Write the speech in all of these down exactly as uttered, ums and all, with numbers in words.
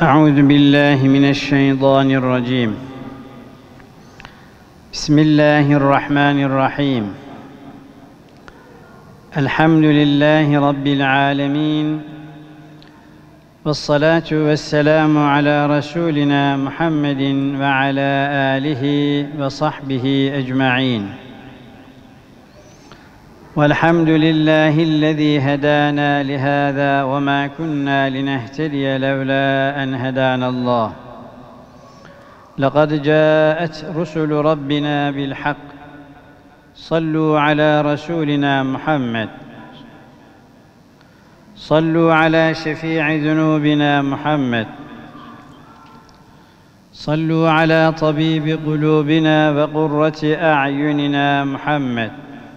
أعوذ بالله من الشيطان الرجيم. بسم الله الرحمن الرحيم. الحمد لله رب العالمين، والصلاة والسلام على رسولنا محمد وعلى آله وصحبه أجمعين. والحمد لله الذي هدانا لهذا وما كنا لنهتدي لولا أن هدانا الله. لقد جاءت رسل ربنا بالحق. صلوا على رسولنا محمد. صلوا على شفيع ذنوبنا محمد. صلوا على طبيب قلوبنا وقرة أعيننا محمد.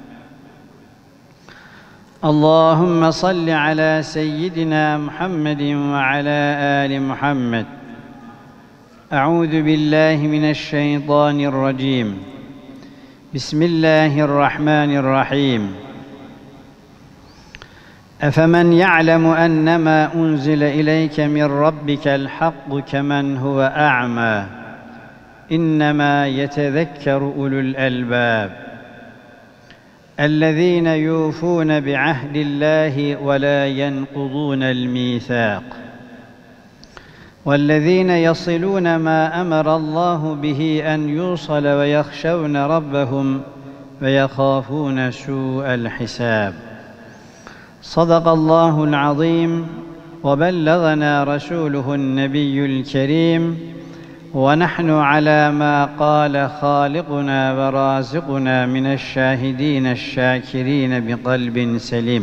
اللهم صل على سيدنا محمد وعلى آل محمد. أعوذ بالله من الشيطان الرجيم. بسم الله الرحمن الرحيم. أفمن يعلم أنما أنزل إليك من ربك الحق كمن هو أعمى إنما يتذكر أولو الألباب الذين يوفون بعهد الله ولا ينقضون الميثاق والذين يصلون ما أمر الله به أن يوصل ويخشون ربهم ويخافون سوء الحساب. صدق الله العظيم وبلغنا رسوله النبي الكريم ونحن على ما قال خالقنا ورازقنا من الشاهدين الشاكرين بقلب سليم.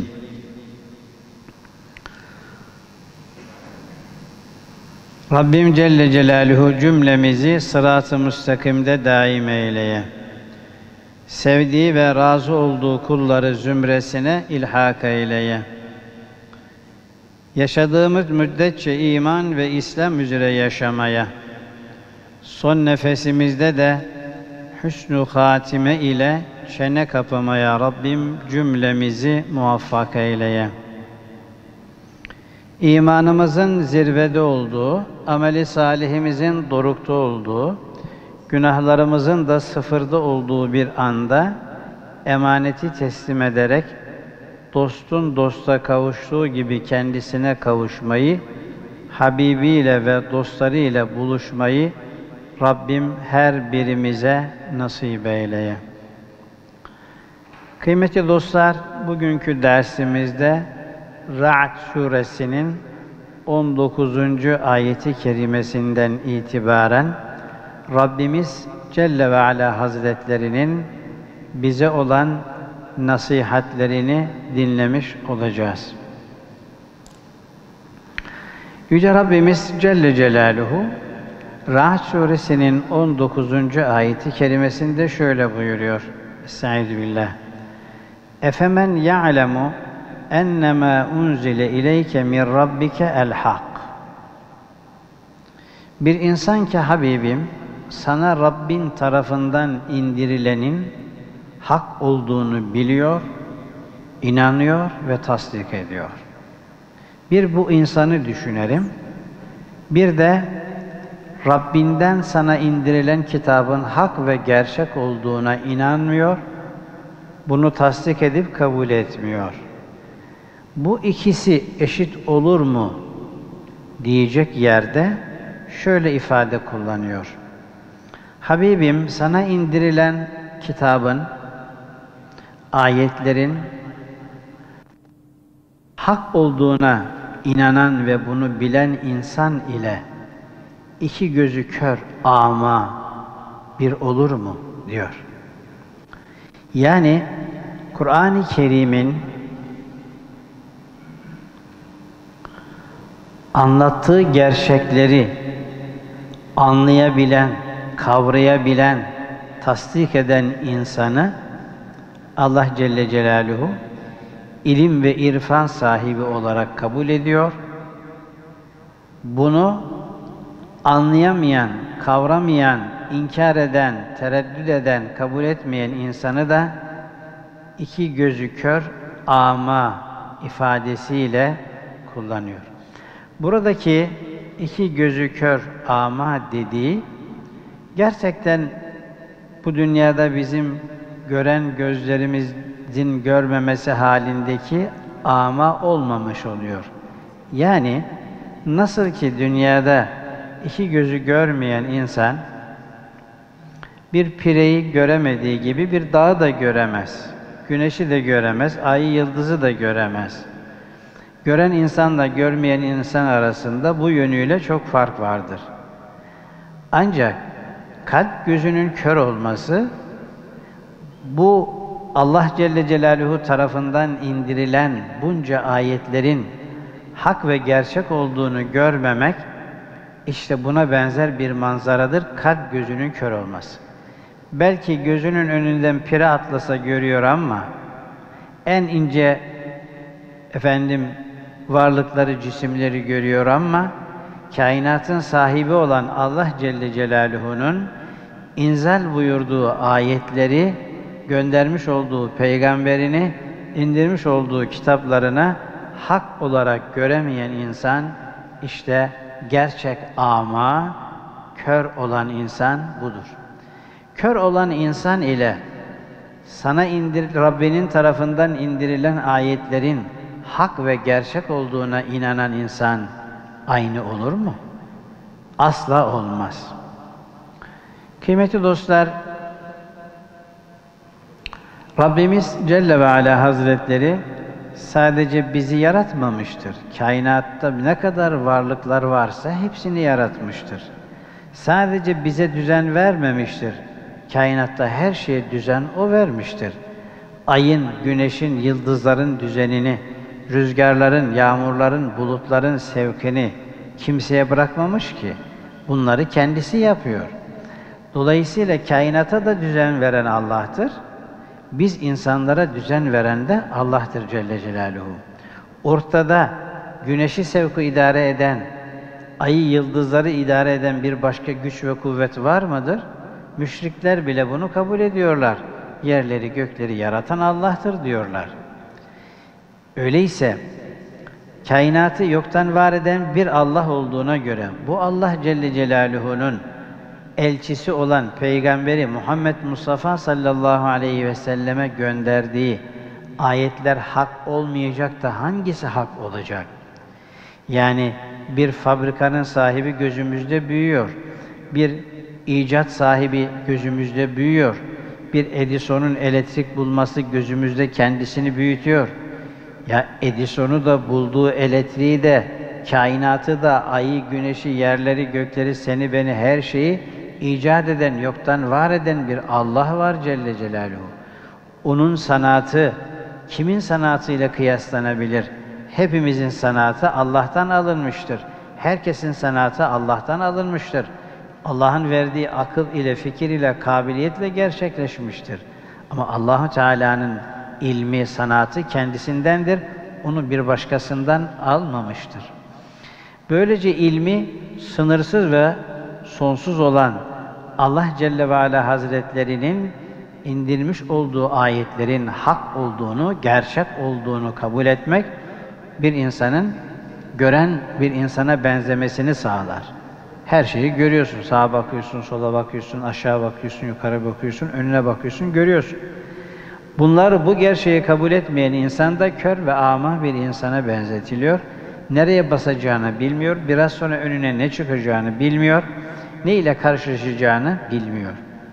Rabbim Celle Celaluhu cümlemizi sırat-ı müstakimde daim eyleye. Sevdiği ve razı olduğu kulları zümresine ilhak eyleye. Yaşadığımız müddetçe iman ve İslam üzere yaşamaya, son nefesimizde de hüsnü hatime ile çene kapamaya Rabbim cümlemizi muvaffak eyleye. İmanımızın zirvede olduğu, ameli salihimizin dorukta olduğu, günahlarımızın da sıfırda olduğu bir anda emaneti teslim ederek dostun dosta kavuştuğu gibi kendisine kavuşmayı, Habibiyle ve dostlarıyla buluşmayı Rabbim her birimize nasip eyleye. Kıymetli dostlar, bugünkü dersimizde Ra'd suresinin on dokuzuncu ayeti kerimesinden itibaren Rabbimiz Celle ve Ala Hazretlerinin bize olan nasihatlerini dinlemiş olacağız. Yüce Rabbimiz Celle Celaluhu Ra'd suresinin on dokuzuncu ayeti kerimesinde şöyle buyuruyor. Estağfirullah. Efemen ya'lemu ennemâ unzile ileyke min rabbike el hak. Bir insan ki Habibim, sana Rabbin tarafından indirilenin hak olduğunu biliyor, inanıyor ve tasdik ediyor. Bir bu insanı düşünelim, bir de Rabbinden sana indirilen kitabın hak ve gerçek olduğuna inanmıyor, bunu tasdik edip kabul etmiyor. Bu ikisi eşit olur mu diyecek yerde şöyle ifade kullanıyor. Habibim, sana indirilen kitabın, ayetlerin hak olduğuna inanan ve bunu bilen insan ile iki gözü kör, ama bir olur mu diyor. Yani Kur'an-ı Kerim'in anlattığı gerçekleri anlayabilen, kavrayabilen, tasdik eden insanı Allah Celle Celaluhu ilim ve irfan sahibi olarak kabul ediyor. Bunu anlayamayan, kavramayan, inkar eden, tereddüt eden, kabul etmeyen insanı da iki gözü kör, ama ifadesiyle kullanıyor. Buradaki iki gözü kör ama dediği gerçekten bu dünyada bizim gören gözlerimizin görmemesi halindeki ama olmamış oluyor. Yani nasıl ki dünyada iki gözü görmeyen insan bir pireyi göremediği gibi bir dağı da göremez. Güneşi de göremez, ayı yıldızı da göremez. Gören insanla görmeyen insan arasında bu yönüyle çok fark vardır. Ancak kalp gözünün kör olması, bu Allah Celle Celaluhu tarafından indirilen bunca ayetlerin hak ve gerçek olduğunu görmemek, işte buna benzer bir manzaradır kalp gözünün kör olması. Belki gözünün önünden pire atlasa görüyor ama en ince efendim varlıkları, cisimleri görüyor ama kainatın sahibi olan Allah Celle Celaluhu'nun inzal buyurduğu ayetleri, göndermiş olduğu peygamberini, indirmiş olduğu kitaplarına hak olarak göremeyen insan, işte gerçek ama, kör olan insan budur. Kör olan insan ile sana indir, Rabbinin tarafından indirilen ayetlerin hak ve gerçek olduğuna inanan insan aynı olur mu? Asla olmaz. Kıymetli dostlar, Rabbimiz Celle ve Ala Hazretleri sadece bizi yaratmamıştır. Kainatta ne kadar varlıklar varsa hepsini yaratmıştır. Sadece bize düzen vermemiştir. Kainatta her şeye düzen O vermiştir. Ayın, güneşin, yıldızların düzenini, rüzgarların, yağmurların, bulutların sevkini kimseye bırakmamış ki. Bunları kendisi yapıyor. Dolayısıyla kainata da düzen veren Allah'tır. Biz insanlara düzen veren de Allah'tır Celle Celaluhu. Ortada güneşi sevku idare eden, ayı, yıldızları idare eden bir başka güç ve kuvvet var mıdır? Müşrikler bile bunu kabul ediyorlar. Yerleri, gökleri yaratan Allah'tır diyorlar. Öyleyse kainatı yoktan var eden bir Allah olduğuna göre bu Allah Celle Celaluhu'nun elçisi olan Peygamberi Muhammed Mustafa sallallahu aleyhi ve selleme gönderdiği ayetler hak olmayacak da hangisi hak olacak? Yani bir fabrikanın sahibi gözümüzde büyüyor. Bir icat sahibi gözümüzde büyüyor. Bir Edison'un elektrik bulması gözümüzde kendisini büyütüyor. Ya Edison'u da bulduğu elektriği de, kainatı da, ayı, güneşi, yerleri, gökleri, seni, beni, her şeyi icat eden, yoktan var eden bir Allah var Celle Celaluhu. Onun sanatı kimin sanatıyla kıyaslanabilir? Hepimizin sanatı Allah'tan alınmıştır. Herkesin sanatı Allah'tan alınmıştır. Allah'ın verdiği akıl ile, fikir ile, kabiliyetle gerçekleşmiştir. Ama Allah-u Teala'nın ilmi, sanatı kendisindendir. Onu bir başkasından almamıştır. Böylece ilmi sınırsız ve sonsuz olan Allah Celle ve Ala Hazretlerinin indirmiş olduğu ayetlerin hak olduğunu, gerçek olduğunu kabul etmek, bir insanın gören bir insana benzemesini sağlar. Her şeyi görüyorsun. Sağa bakıyorsun, sola bakıyorsun, aşağı bakıyorsun, yukarı bakıyorsun, önüne bakıyorsun, görüyorsun. Bunlar, bu gerçeği kabul etmeyen insan da kör ve ama bir insana benzetiliyor. Nereye basacağını bilmiyor, biraz sonra önüne ne çıkacağını bilmiyor, ne ile karşılaşacağını bilmiyor.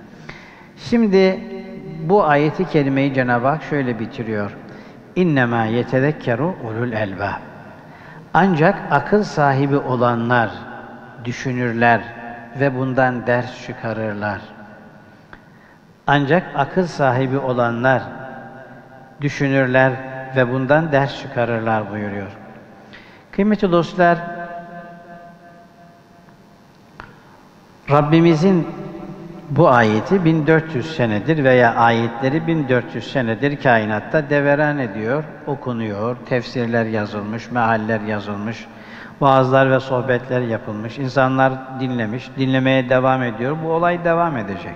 Şimdi bu ayeti kerimeyi Cenab-ı Hak şöyle bitiriyor. İnnemâ yetezekkeru ulul elbâb. Ancak akıl sahibi olanlar düşünürler ve bundan ders çıkarırlar. Ancak akıl sahibi olanlar düşünürler ve bundan ders çıkarırlar buyuruyor. Kıymetli dostlar, Rabbimizin bu ayeti bin dört yüz senedir veya ayetleri bin dört yüz senedir kainatta deveran ediyor, okunuyor, tefsirler yazılmış, mealler yazılmış, vaazlar ve sohbetler yapılmış, insanlar dinlemiş, dinlemeye devam ediyor. Bu olay devam edecek.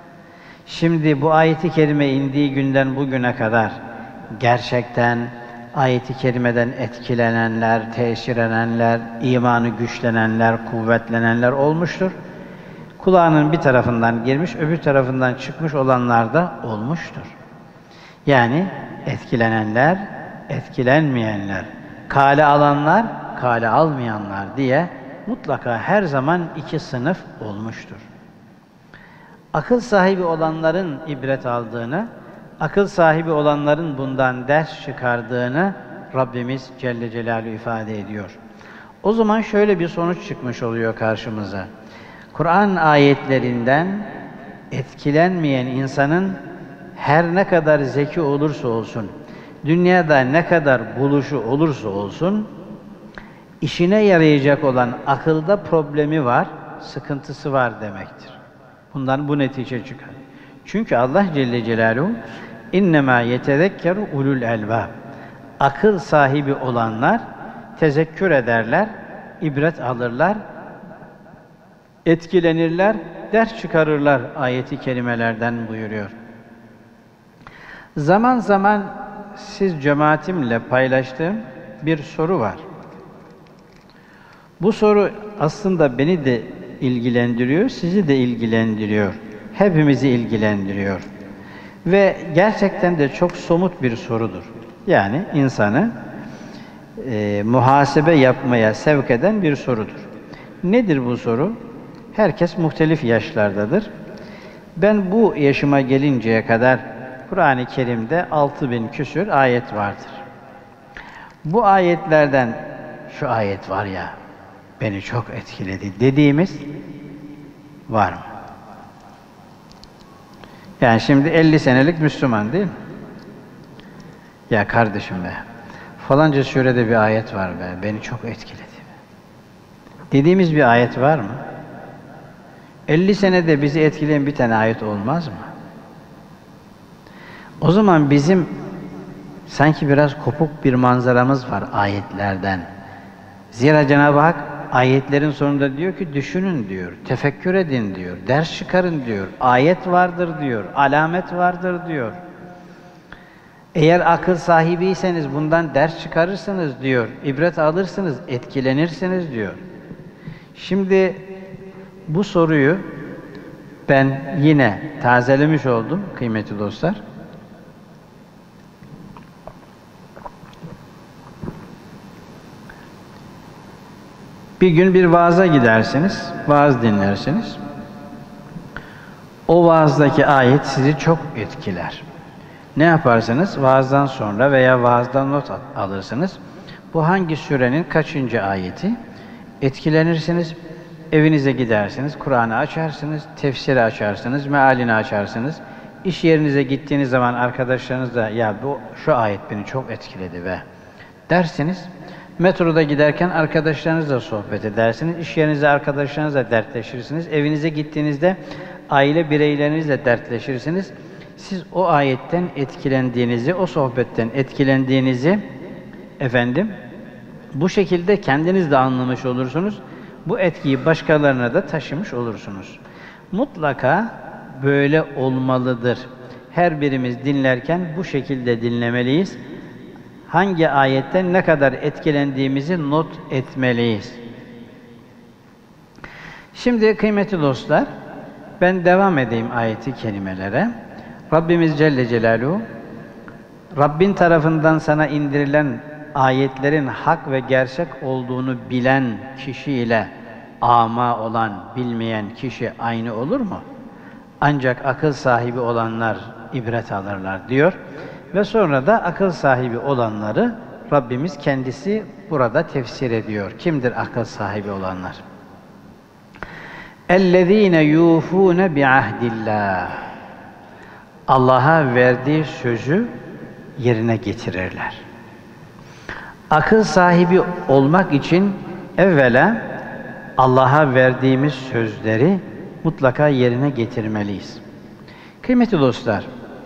Şimdi bu ayeti kerime indiği günden bugüne kadar gerçekten ayeti kerimeden etkilenenler, tesirenenler, imanı güçlenenler, kuvvetlenenler olmuştur. Kulağının bir tarafından girmiş, öbür tarafından çıkmış olanlar da olmuştur. Yani etkilenenler, etkilenmeyenler, kale alanlar, kale almayanlar diye mutlaka her zaman iki sınıf olmuştur. Akıl sahibi olanların ibret aldığını, akıl sahibi olanların bundan ders çıkardığını Rabbimiz Celle Celaluhu ifade ediyor. O zaman şöyle bir sonuç çıkmış oluyor karşımıza. Kur'an ayetlerinden etkilenmeyen insanın her ne kadar zeki olursa olsun, dünyada ne kadar buluşu olursa olsun, işine yarayacak olan akılda problemi var, sıkıntısı var demektir. Bundan bu netice çıkar. Çünkü Allah Celle Celaluhu innemâ yetezekkeru ulul elbâb. Akıl sahibi olanlar tezekkür ederler, ibret alırlar, etkilenirler, ders çıkarırlar ayeti kerimelerden buyuruyor. Zaman zaman siz cemaatimle paylaştığım bir soru var. Bu soru aslında beni de ilgilendiriyor, sizi de ilgilendiriyor. Hepimizi ilgilendiriyor. Ve gerçekten de çok somut bir sorudur. Yani insanı e, muhasebe yapmaya sevk eden bir sorudur. Nedir bu soru? Herkes muhtelif yaşlardadır. Ben bu yaşıma gelinceye kadar Kur'an-ı Kerim'de altı bin küsür ayet vardır. Bu ayetlerden şu ayet var ya, beni çok etkiledi dediğimiz var mı? Yani şimdi elli senelik Müslüman değil mi? Ya kardeşim be, falanca surede bir ayet var be, beni çok etkiledi. Dediğimiz bir ayet var mı? elli senede bizi etkileyen bir tane ayet olmaz mı? O zaman bizim sanki biraz kopuk bir manzaramız var ayetlerden. Zira Cenab-ı Hak ayetlerin sonunda diyor ki düşünün diyor, tefekkür edin diyor, ders çıkarın diyor, ayet vardır diyor, alamet vardır diyor. Eğer akıl sahibiyseniz bundan ders çıkarırsınız diyor, ibret alırsınız, etkilenirsiniz diyor. Şimdi bu soruyu ben yine tazelemiş oldum kıymetli dostlar. Bir gün bir vaaza gidersiniz, vaaz dinlersiniz. O vaazdaki ayet sizi çok etkiler. Ne yaparsınız? Vaazdan sonra veya vaazdan not alırsınız. Bu hangi surenin kaçıncı ayeti? Etkilenirsiniz, evinize gidersiniz, Kur'an'ı açarsınız, tefsiri açarsınız, mealini açarsınız. İş yerinize gittiğiniz zaman arkadaşlarınızla ya bu şu ayet beni çok etkiledi be dersiniz. Metroda giderken arkadaşlarınızla sohbet edersiniz. İş yerinizde arkadaşlarınızla dertleşirsiniz. Evinize gittiğinizde aile bireylerinizle dertleşirsiniz. Siz o ayetten etkilendiğinizi, o sohbetten etkilendiğinizi efendim bu şekilde kendiniz de anlamış olursunuz. Bu etkiyi başkalarına da taşımış olursunuz. Mutlaka böyle olmalıdır. Her birimiz dinlerken bu şekilde dinlemeliyiz. Hangi ayetten ne kadar etkilendiğimizi not etmeliyiz. Şimdi kıymetli dostlar, ben devam edeyim ayeti kerimelere. Rabbimiz Celle Celaluhu, Rabbin tarafından sana indirilen ayetlerin hak ve gerçek olduğunu bilen kişi ile ama olan, bilmeyen kişi aynı olur mu? Ancak akıl sahibi olanlar ibret alırlar diyor. Ve sonra da akıl sahibi olanları Rabbimiz kendisi burada tefsir ediyor. Kimdir akıl sahibi olanlar? اَلَّذ۪ينَ يُوفُونَ بِعَهْدِ اللّٰهِ Allah'a verdiği sözü yerine getirirler. Akıl sahibi olmak için evvela Allah'a verdiğimiz sözleri mutlaka yerine getirmeliyiz. Kıymetli dostlar,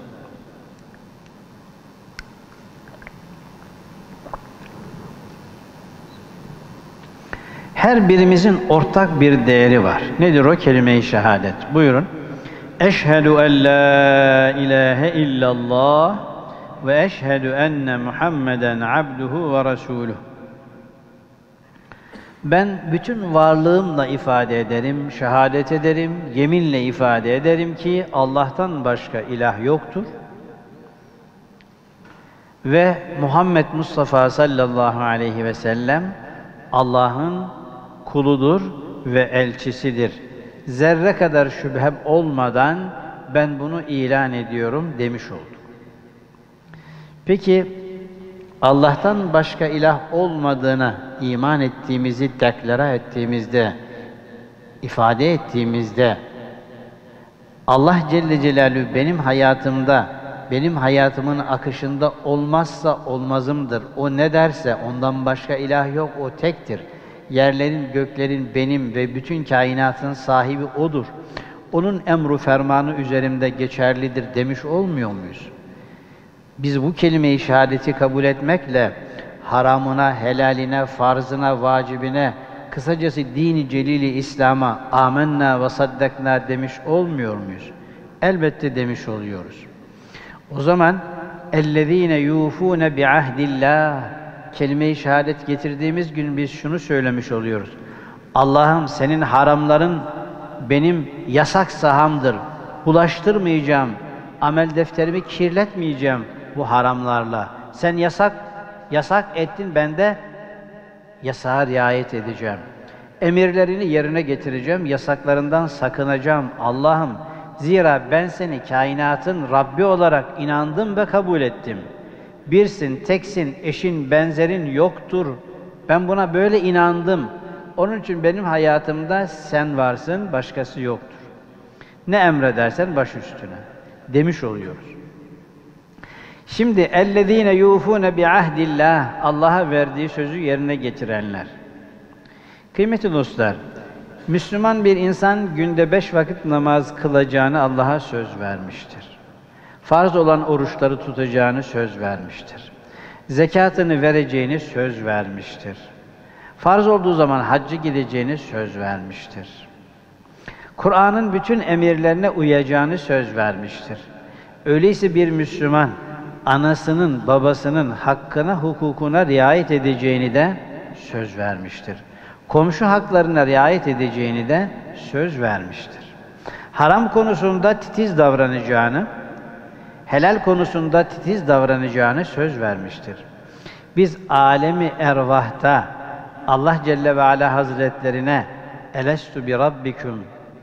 her birimizin ortak bir değeri var. Nedir o? Kelime-i şehadet. Buyurun. Eşhedü en la ilahe illallah ve eşhedü enne Muhammeden abduhu ve resuluh. Ben bütün varlığımla ifade ederim, şehadet ederim, yeminle ifade ederim ki Allah'tan başka ilah yoktur. Ve Muhammed Mustafa sallallahu aleyhi ve sellem Allah'ın kuludur ve elçisidir. Zerre kadar şüphem olmadan ben bunu ilan ediyorum demiş olduk. Peki Allah'tan başka ilah olmadığına iman ettiğimizi deklara ettiğimizde, ifade ettiğimizde Allah Celle Celaluhu benim hayatımda, benim hayatımın akışında olmazsa olmazımdır. O ne derse ondan başka ilah yok, o tektir. Yerlerin, göklerin benim ve bütün kainatın sahibi O'dur. Onun emru fermanı üzerimde geçerlidir demiş olmuyor muyuz? Biz bu kelime-i şehadeti kabul etmekle haramına, helaline, farzına, vacibine, kısacası dini celili İslam'a amenna ve saddakna demiş olmuyor muyuz? Elbette demiş oluyoruz. O zaman اَلَّذ۪ينَ يُوفُونَ بِعَهْدِ اللّٰهِ kelime-i şehadet getirdiğimiz gün biz şunu söylemiş oluyoruz. Allah'ım senin haramların benim yasak sahamdır. Bulaştırmayacağım, amel defterimi kirletmeyeceğim bu haramlarla. Sen yasak, yasak ettin, ben de yasağa riayet edeceğim. Emirlerini yerine getireceğim, yasaklarından sakınacağım Allah'ım. Zira ben seni kainatın Rabbi olarak inandım ve kabul ettim. Birsin, teksin, eşin, benzerin yoktur. Ben buna böyle inandım. Onun için benim hayatımda sen varsın, başkası yoktur. Ne emredersen baş üstüne demiş oluyoruz. Şimdi اَلَّذ۪ينَ يُوفُونَ بِعَهْدِ اللّٰهِ Allah'a verdiği sözü yerine getirenler. Kıymetli dostlar, Müslüman bir insan günde beş vakit namaz kılacağını Allah'a söz vermiştir. Farz olan oruçları tutacağını söz vermiştir. Zekatını vereceğini söz vermiştir. Farz olduğu zaman haccı gideceğini söz vermiştir. Kur'an'ın bütün emirlerine uyacağını söz vermiştir. Öyleyse bir Müslüman, anasının, babasının hakkına, hukukuna riayet edeceğini de söz vermiştir. Komşu haklarına riayet edeceğini de söz vermiştir. Haram konusunda titiz davranacağını, helal konusunda titiz davranacağını söz vermiştir. Biz alemi ervahta Allah Celle ve Ala Hazretlerine Elestu bi Rabbikum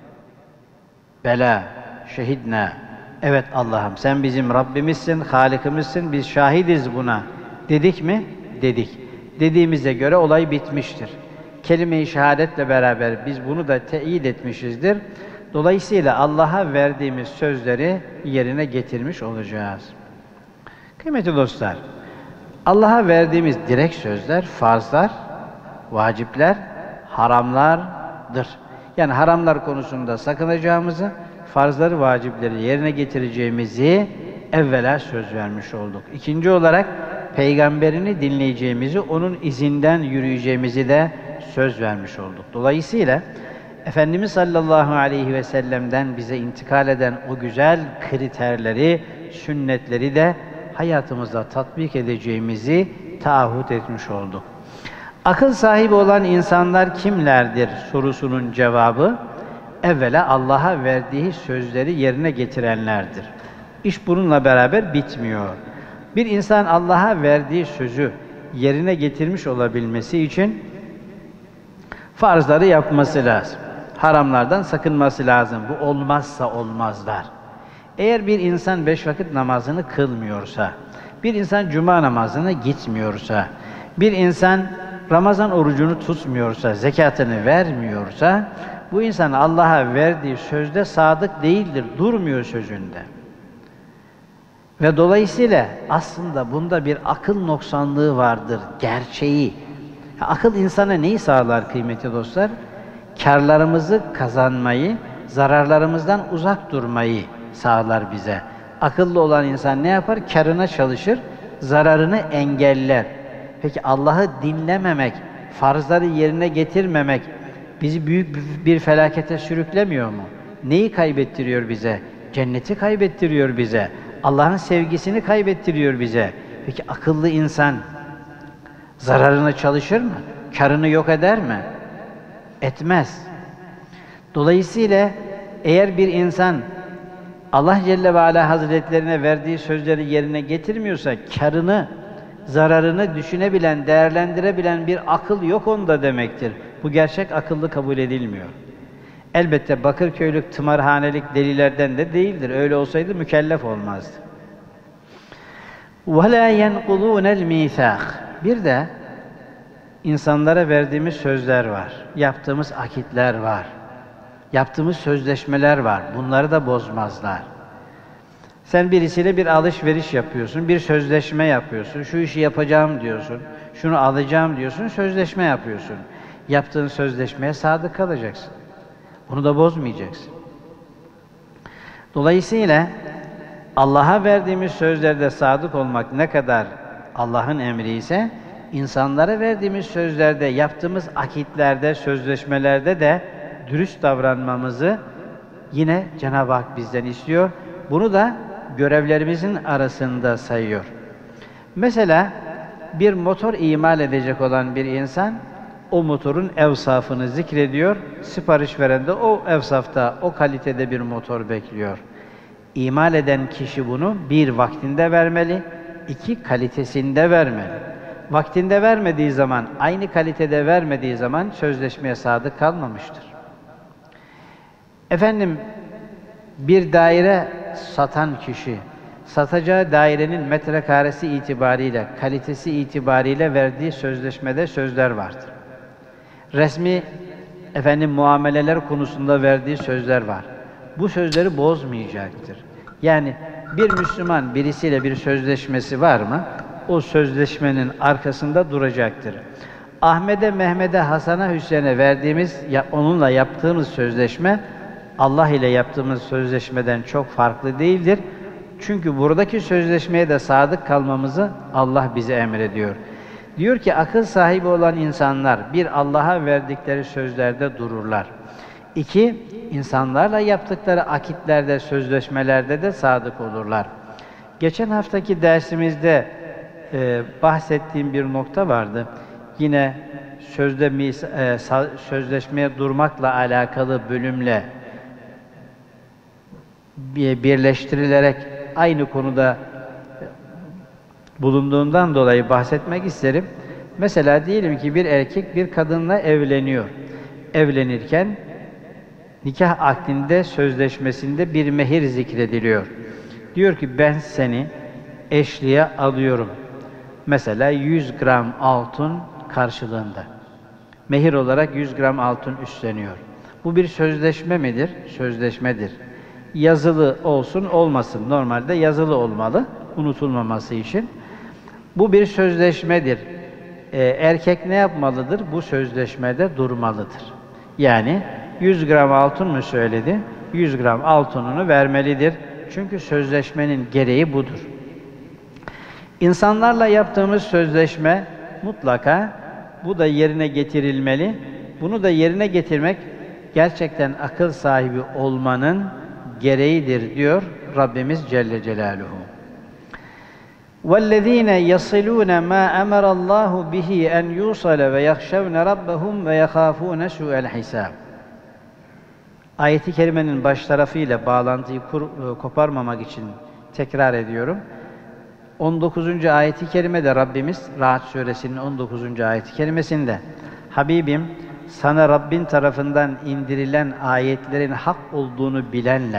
Bela şehidna. Evet Allah'ım sen bizim Rabbimizsin, Halikimizsin, biz şahidiz buna. Dedik mi? Dedik. Dediğimize göre olay bitmiştir. Kelime-i şehadetle beraber biz bunu da teyit etmişizdir. Dolayısıyla Allah'a verdiğimiz sözleri yerine getirmiş olacağız. Kıymetli dostlar, Allah'a verdiğimiz direkt sözler, farzlar, vacipler, haramlardır. Yani haramlar konusunda sakınacağımızı, farzları, vacipleri yerine getireceğimizi evvela söz vermiş olduk. İkinci olarak peygamberini dinleyeceğimizi, onun izinden yürüyeceğimizi de söz vermiş olduk. Dolayısıyla Efendimiz sallallahu aleyhi ve sellem'den bize intikal eden o güzel kriterleri, sünnetleri de hayatımızda tatbik edeceğimizi taahhüt etmiş olduk. Akıl sahibi olan insanlar kimlerdir sorusunun cevabı, evvela Allah'a verdiği sözleri yerine getirenlerdir. İş bununla beraber bitmiyor. Bir insan Allah'a verdiği sözü yerine getirmiş olabilmesi için farzları yapması lazım. Haramlardan sakınması lazım. Bu olmazsa olmazlar. Eğer bir insan beş vakit namazını kılmıyorsa, bir insan cuma namazına gitmiyorsa, bir insan Ramazan orucunu tutmuyorsa, zekatını vermiyorsa, bu insan Allah'a verdiği sözde sadık değildir, durmuyor sözünde. Ve dolayısıyla aslında bunda bir akıl noksanlığı vardır, gerçeği. Akıl insana neyi sağlar kıymetli dostlar? Kârlarımızı kazanmayı, zararlarımızdan uzak durmayı sağlar bize. Akıllı olan insan ne yapar? Kârına çalışır, zararını engeller. Peki Allah'ı dinlememek, farzları yerine getirmemek bizi büyük bir felakete sürüklemiyor mu? Neyi kaybettiriyor bize? Cenneti kaybettiriyor bize. Allah'ın sevgisini kaybettiriyor bize. Peki akıllı insan zararına çalışır mı? Karını yok eder mi? Etmez. Dolayısıyla eğer bir insan Allah Celle ve Ala Hazretlerine verdiği sözleri yerine getirmiyorsa, karını, zararını düşünebilen, değerlendirebilen bir akıl yok onda demektir. Bu gerçek akıllı kabul edilmiyor. Elbette Bakırköylük, tımarhanelik delilerden de değildir. Öyle olsaydı mükellef olmazdı. وَلَا يَنْقُضُونَ الْمِيثَاقِ Bir de insanlara verdiğimiz sözler var. Yaptığımız akitler var. Yaptığımız sözleşmeler var. Bunları da bozmazlar. Sen birisiyle bir alışveriş yapıyorsun, bir sözleşme yapıyorsun. Şu işi yapacağım diyorsun, şunu alacağım diyorsun, sözleşme yapıyorsun. Yaptığın sözleşmeye sadık kalacaksın. Bunu da bozmayacaksın. Dolayısıyla Allah'a verdiğimiz sözlerde sadık olmak ne kadar Allah'ın emri ise, insanlara verdiğimiz sözlerde, yaptığımız akitlerde, sözleşmelerde de dürüst davranmamızı yine Cenab-ı Hak bizden istiyor. Bunu da görevlerimizin arasında sayıyor. Mesela bir motor imal edecek olan bir insan, o motorun evsafını zikrediyor, sipariş veren de o evsafta, o kalitede bir motor bekliyor. İmal eden kişi bunu bir, vaktinde vermeli, iki, kalitesinde vermeli. Vaktinde vermediği zaman, aynı kalitede vermediği zaman sözleşmeye sadık kalmamıştır. Efendim, bir daire satan kişi, satacağı dairenin metrekaresi itibariyle, kalitesi itibariyle verdiği sözleşmede sözler vardır. Resmi efendim muameleler konusunda verdiği sözler var. Bu sözleri bozmayacaktır. Yani bir Müslüman birisiyle bir sözleşmesi var mı? O sözleşmenin arkasında duracaktır. Ahmet'e, Mehmet'e, Hasan'a, Hüseyin'e verdiğimiz, onunla yaptığımız sözleşme, Allah ile yaptığımız sözleşmeden çok farklı değildir. Çünkü buradaki sözleşmeye de sadık kalmamızı Allah bize emrediyor. Diyor ki, akıl sahibi olan insanlar, bir, Allah'a verdikleri sözlerde dururlar. İki, insanlarla yaptıkları akitlerde, sözleşmelerde de sadık olurlar. Geçen haftaki dersimizde e, bahsettiğim bir nokta vardı. Yine sözde e, sözleşmeye durmakla alakalı bölümle birleştirilerek aynı konuda bulunduğundan dolayı bahsetmek isterim. Mesela diyelim ki bir erkek bir kadınla evleniyor. Evlenirken nikah akdinde, sözleşmesinde bir mehir zikrediliyor. Diyor ki, ben seni eşliğe alıyorum. Mesela yüz gram altın karşılığında. Mehir olarak yüz gram altın üstleniyor. Bu bir sözleşme midir? Sözleşmedir. Yazılı olsun olmasın. Normalde yazılı olmalı, unutulmaması için. Bu bir sözleşmedir. Ee, erkek ne yapmalıdır? Bu sözleşmede durmalıdır. Yani yüz gram altın mı söyledi? yüz gram altınını vermelidir. Çünkü sözleşmenin gereği budur. İnsanlarla yaptığımız sözleşme mutlaka bu da yerine getirilmeli. Bunu da yerine getirmek gerçekten akıl sahibi olmanın gereğidir diyor Rabbimiz Celle Celaluhu. وَالَّذ۪ينَ يَصِلُونَ مَا اَمَرَ اللّٰهُ بِهِ اَنْ يُوصَلَ وَيَخْشَوْنَ رَبَّهُمْ وَيَخَافُونَ سُوءَ الْحِسَابِ Ayet-i Kerime'nin baş tarafıyla bağlantıyı kur, koparmamak için tekrar ediyorum. on dokuzuncu ayet-i kerimede Rabbimiz, Ra'd suresinin on dokuzuncu ayet-i kerimesinde, Habibim, sana Rabbin tarafından indirilen ayetlerin hak olduğunu bilenle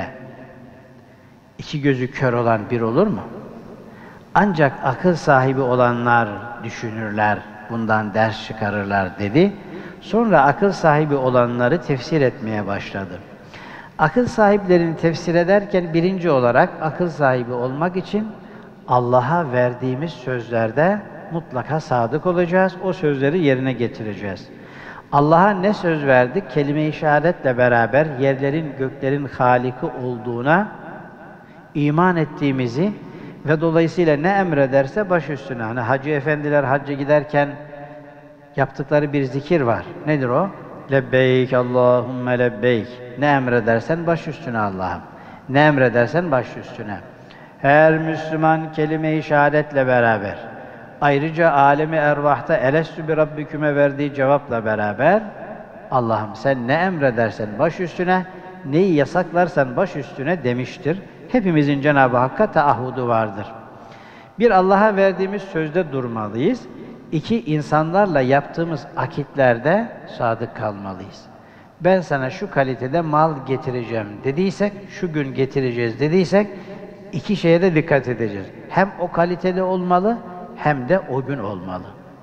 iki gözü kör olan bir olur mu? Ancak akıl sahibi olanlar düşünürler, bundan ders çıkarırlar dedi. Sonra akıl sahibi olanları tefsir etmeye başladı. Akıl sahiplerini tefsir ederken birinci olarak akıl sahibi olmak için Allah'a verdiğimiz sözlerde mutlaka sadık olacağız. O sözleri yerine getireceğiz. Allah'a ne söz verdik? Kelime-i şehadetle beraber yerlerin, göklerin Haliki olduğuna iman ettiğimizi ve dolayısıyla ne emrederse baş üstüne. Hani hacı efendiler hacca giderken yaptıkları bir zikir var. Nedir o? Lebbeyk Allahümme lebbeyk. Ne emredersen baş üstüne Allah'ım. Ne emredersen baş üstüne. Her Müslüman kelime-i şehadetle beraber, ayrıca alemi ervahta elestü bi rabbiküme verdiği cevapla beraber, Allah'ım sen ne emredersen baş üstüne, neyi yasaklarsan baş üstüne demiştir. Hepimizin Cenab-ı Hakk'a taahhudu vardır. Bir, Allah'a verdiğimiz sözde durmalıyız. İki, insanlarla yaptığımız akitlerde sadık kalmalıyız. Ben sana şu kalitede mal getireceğim dediysek, şu gün getireceğiz dediysek, iki şeye de dikkat edeceğiz. Hem o kaliteli olmalı, hem de o gün olmalı.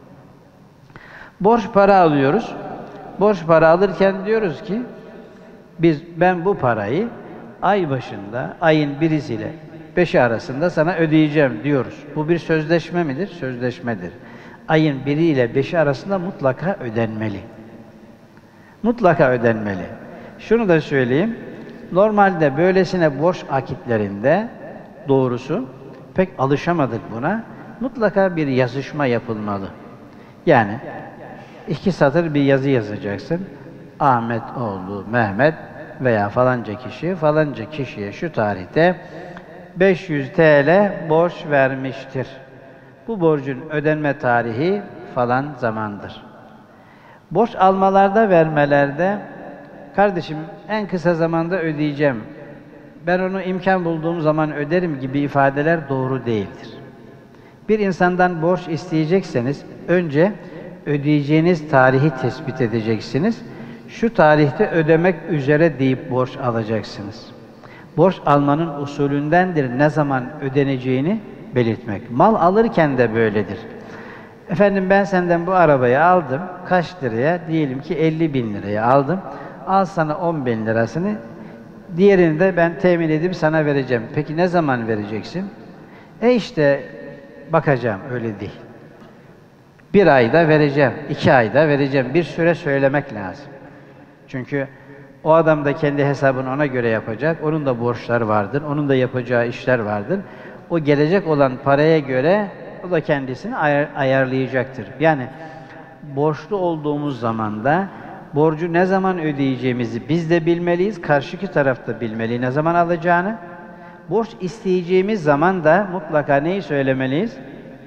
Borç para alıyoruz. Borç para alırken diyoruz ki, biz ben bu parayı ay başında, ayın birisiyle beşi arasında sana ödeyeceğim diyoruz. Bu bir sözleşme midir? Sözleşmedir. Ayın biri ile beşi arasında mutlaka ödenmeli. Mutlaka ödenmeli. Şunu da söyleyeyim, normalde böylesine borç akitlerinde doğrusu pek alışamadık buna. Mutlaka bir yazışma yapılmalı. Yani iki satır bir yazı yazacaksın. Ahmet oğlu Mehmet veya falanca kişi falanca kişiye şu tarihte beş yüz TL borç vermiştir. Bu borcun ödenme tarihi falan zamandır. Borç almalarda, vermelerde, kardeşim en kısa zamanda ödeyeceğim, ben onu imkan bulduğum zaman öderim gibi ifadeler doğru değildir. Bir insandan borç isteyecekseniz, önce ödeyeceğiniz tarihi tespit edeceksiniz. Şu tarihte ödemek üzere deyip borç alacaksınız. Borç almanın usulündendir ne zaman ödeneceğini belirtmek. Mal alırken de böyledir. Efendim ben senden bu arabayı aldım, kaç liraya? Diyelim ki elli bin liraya aldım. Al sana on bin lirasını, diğerini de ben temin edip sana vereceğim. Peki ne zaman vereceksin? E işte bakacağım, öyle değil. Bir ayda vereceğim, iki ayda vereceğim. Bir süre söylemek lazım. Çünkü o adam da kendi hesabını ona göre yapacak. Onun da borçları vardır, onun da yapacağı işler vardır. O gelecek olan paraya göre o da kendisini ayar, ayarlayacaktır. Yani borçlu olduğumuz zaman da borcu ne zaman ödeyeceğimizi biz de bilmeliyiz, karşıki taraf da bilmeli ne zaman alacağını. Borç isteyeceğimiz zaman da mutlaka neyi söylemeliyiz?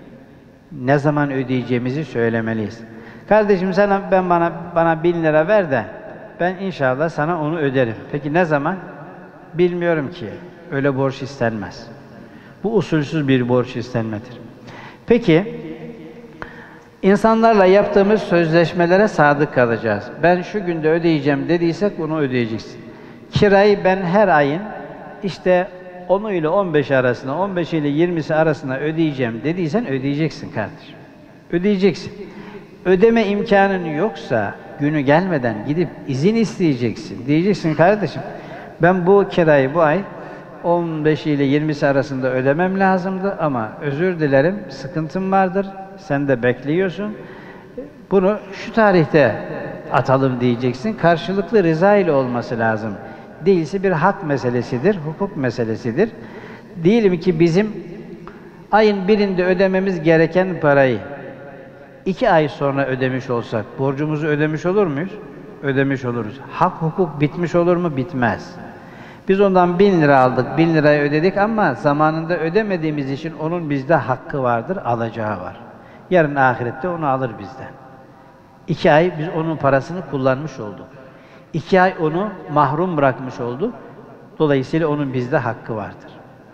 Ne zaman ödeyeceğimizi söylemeliyiz. Kardeşim sen ben bana bana bin lira ver de ben inşallah sana onu öderim. Peki ne zaman? Bilmiyorum ki. Öyle borç istenmez. Bu usulsüz bir borç istenmedir. Peki, insanlarla yaptığımız sözleşmelere sadık kalacağız. Ben şu günde ödeyeceğim dediysek bunu ödeyeceksin. Kirayı ben her ayın işte onu ile on beş arasında, on beş ile yirmisi arasında ödeyeceğim dediysen ödeyeceksin kardeşim. Ödeyeceksin. Ödeme imkanın yoksa günü gelmeden gidip izin isteyeceksin. Diyeceksin kardeşim ben bu kirayı bu ay on beş ile yirmisi arasında ödemem lazımdı ama özür dilerim sıkıntım vardır. Sen de bekliyorsun. Bunu şu tarihte atalım diyeceksin. Karşılıklı rıza ile olması lazım. Değilse bir hak meselesidir, hukuk meselesidir. Diyelim ki bizim ayın birinde ödememiz gereken parayı iki ay sonra ödemiş olsak, borcumuzu ödemiş olur muyuz? Ödemiş oluruz. Hak hukuk bitmiş olur mu? Bitmez. Biz ondan bin lira aldık, bin lirayı ödedik ama zamanında ödemediğimiz için onun bizde hakkı vardır, alacağı var. Yarın ahirette onu alır bizden. İki ay biz onun parasını kullanmış olduk. İki ay onu mahrum bırakmış olduk. Dolayısıyla onun bizde hakkı vardır.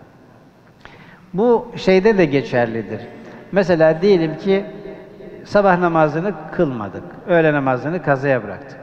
Bu şeyde de geçerlidir. Mesela diyelim ki sabah namazını kılmadık. Öğle namazını kazaya bıraktık.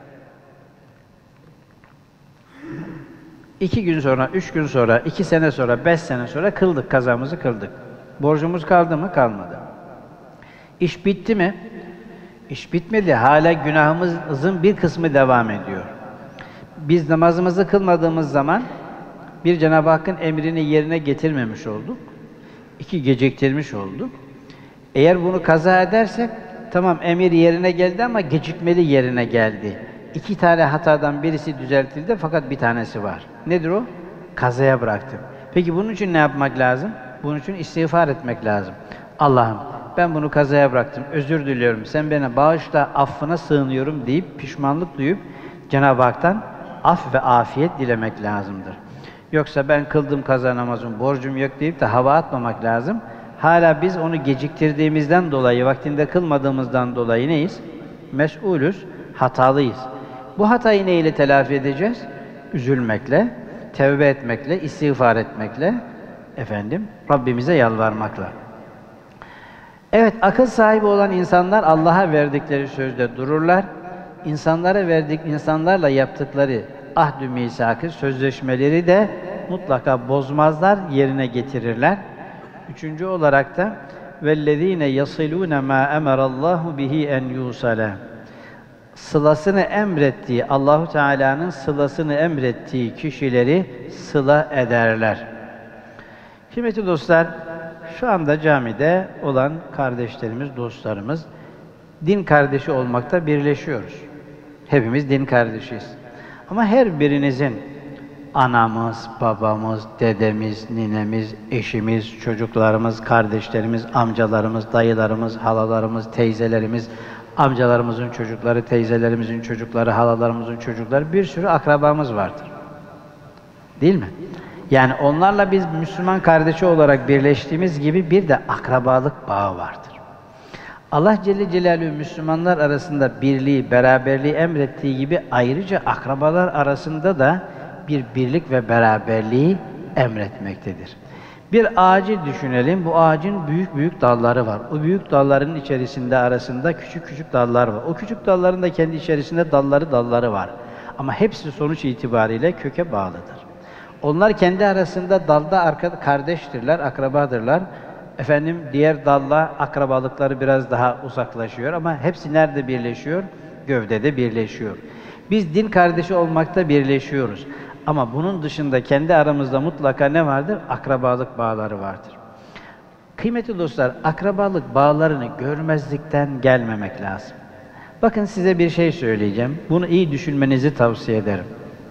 İki gün sonra, üç gün sonra, iki sene sonra, beş sene sonra kıldık, kazamızı kıldık. Borcumuz kaldı mı? Kalmadı. İş bitti mi? İş bitmedi. Hala günahımızın bir kısmı devam ediyor. Biz namazımızı kılmadığımız zaman bir Cenab-ı Hakk'ın emrini yerine getirmemiş olduk. İki geciktirmiş olduk. Eğer bunu kaza edersek, tamam emir yerine geldi ama gecikmeli yerine geldi. İki tane hatadan birisi düzeltildi fakat bir tanesi var. Nedir o? Kazaya bıraktım. Peki bunun için ne yapmak lazım? Bunun için istiğfar etmek lazım. Allah'ım ben bunu kazaya bıraktım, özür diliyorum, sen bana bağışla, affına sığınıyorum deyip, pişmanlık duyup Cenab-ı Hak'tan af ve afiyet dilemek lazımdır. Yoksa ben kıldım kaza namazım, borcum yok deyip de hava atmamak lazım. Hala biz onu geciktirdiğimizden dolayı, vaktinde kılmadığımızdan dolayı neyiz? Mesulüz, hatalıyız. Bu hatayı neyle telafi edeceğiz? Üzülmekle, tevbe etmekle, istiğfar etmekle, efendim, Rabbimize yalvarmakla. Evet, akıl sahibi olan insanlar Allah'a verdikleri sözde dururlar. İnsanlara verdik, insanlarla yaptıkları ahdü misakı, sözleşmeleri de mutlaka bozmazlar, yerine getirirler. Üçüncü olarak da vellezîne yasilûne mâ emerallâhu bihi en yûsale. Sılasını emrettiği, Allahu Teala'nın sılasını emrettiği kişileri sıla ederler. Kıymetli dostlar, şu anda camide olan kardeşlerimiz, dostlarımız, din kardeşi olmakta birleşiyoruz. Hepimiz din kardeşiyiz. Ama her birinizin anamız, babamız, dedemiz, ninemiz, eşimiz, çocuklarımız, kardeşlerimiz, amcalarımız, dayılarımız, halalarımız, teyzelerimiz, amcalarımızın çocukları, teyzelerimizin çocukları, halalarımızın çocukları, bir sürü akrabamız vardır. Değil mi? Yani onlarla biz Müslüman kardeşi olarak birleştiğimiz gibi bir de akrabalık bağı vardır. Allah Celle Celaluhu Müslümanlar arasında birliği, beraberliği emrettiği gibi ayrıca akrabalar arasında da bir birlik ve beraberliği emretmektedir. Bir ağacı düşünelim, bu ağacın büyük büyük dalları var. O büyük dalların içerisinde arasında küçük küçük dallar var. O küçük dalların da kendi içerisinde dalları dalları var. Ama hepsi sonuç itibariyle köke bağlıdır. Onlar kendi arasında dalda arka, kardeştirler, akrabadırlar. Efendim diğer dalla akrabalıkları biraz daha uzaklaşıyor ama hepsi nerede birleşiyor? Gövdede birleşiyor. Biz din kardeşi olmakta birleşiyoruz. Ama bunun dışında kendi aramızda mutlaka ne vardır? Akrabalık bağları vardır. Kıymetli dostlar, akrabalık bağlarını görmezlikten gelmemek lazım. Bakın size bir şey söyleyeceğim. Bunu iyi düşünmenizi tavsiye ederim.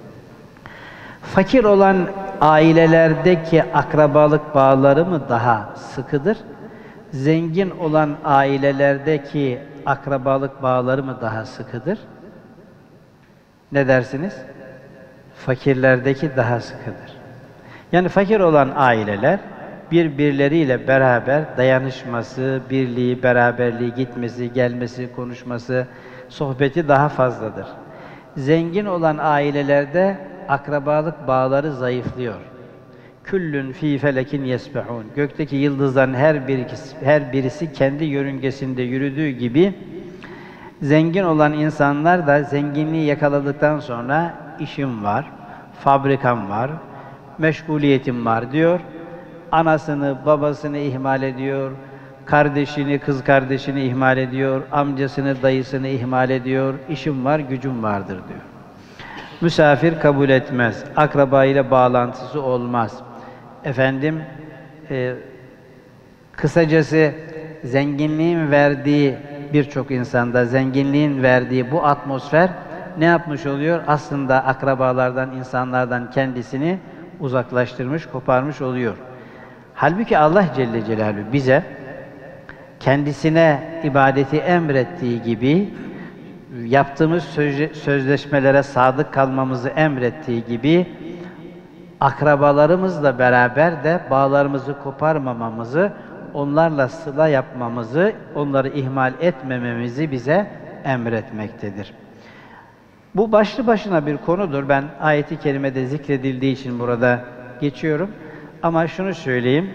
Fakir olan ailelerdeki akrabalık bağları mı daha sıkıdır? Zengin olan ailelerdeki akrabalık bağları mı daha sıkıdır? Ne dersiniz? Fakirlerdeki daha sıkıdır. Yani fakir olan aileler birbirleriyle beraber dayanışması, birliği, beraberliği, gitmesi, gelmesi, konuşması, sohbeti daha fazladır. Zengin olan ailelerde akrabalık bağları zayıflıyor. Küllün fî felekin yesbehûn. Gökteki yıldızların her birisi, her birisi kendi yörüngesinde yürüdüğü gibi zengin olan insanlar da zenginliği yakaladıktan sonra işim var, fabrikam var, meşguliyetim var diyor. Anasını, babasını ihmal ediyor, kardeşini, kız kardeşini ihmal ediyor, amcasını, dayısını ihmal ediyor. İşim var, gücüm vardır diyor. Misafir kabul etmez, akraba ile bağlantısı olmaz. Efendim, e, kısacası zenginliğin verdiği birçok insanda, zenginliğin verdiği bu atmosfer ne yapmış oluyor? Aslında akrabalardan, insanlardan kendisini uzaklaştırmış, koparmış oluyor. Halbuki Allah Celle Celaluhu bize kendisine ibadeti emrettiği gibi, yaptığımız sözleşmelere sadık kalmamızı emrettiği gibi, akrabalarımızla beraber de bağlarımızı koparmamamızı, onlarla sıla yapmamızı, onları ihmal etmememizi bize emretmektedir. Bu başlı başına bir konudur. Ben ayet-i kerimede zikredildiği için burada geçiyorum. Ama şunu söyleyeyim.